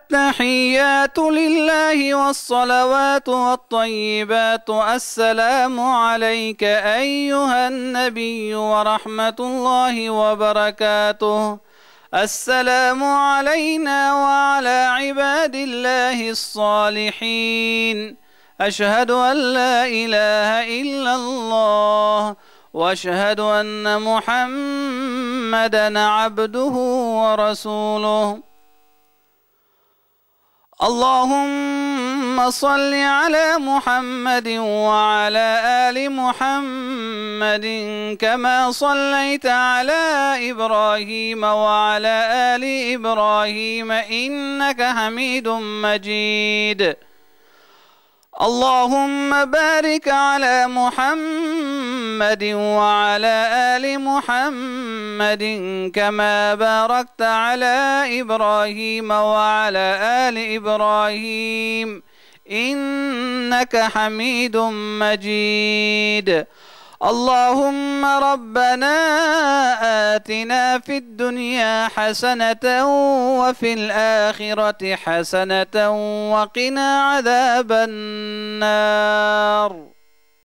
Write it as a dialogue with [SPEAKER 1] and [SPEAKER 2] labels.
[SPEAKER 1] التحيات لله والصلوات والطيبات. السلام عليك أيها النبي ورحمة الله وبركاته. السلام علينا وعلى عباد الله الصالحين. أشهد أن لا إله إلا الله وأشهد أن محمدا عبده ورسوله. اللهم صل على محمد وعلى آل محمد كما صليت على إبراهيم وعلى آل إبراهيم إنك حميد مجيد. اللهم بارك على محمد وعلى آل محمد كما باركت على إبراهيم وعلى آل إبراهيم إنك حميد مجيد. اللهم ربنا آتنا في الدنيا حسنة وفي الآخرة حسنة وقنا عذاب النار.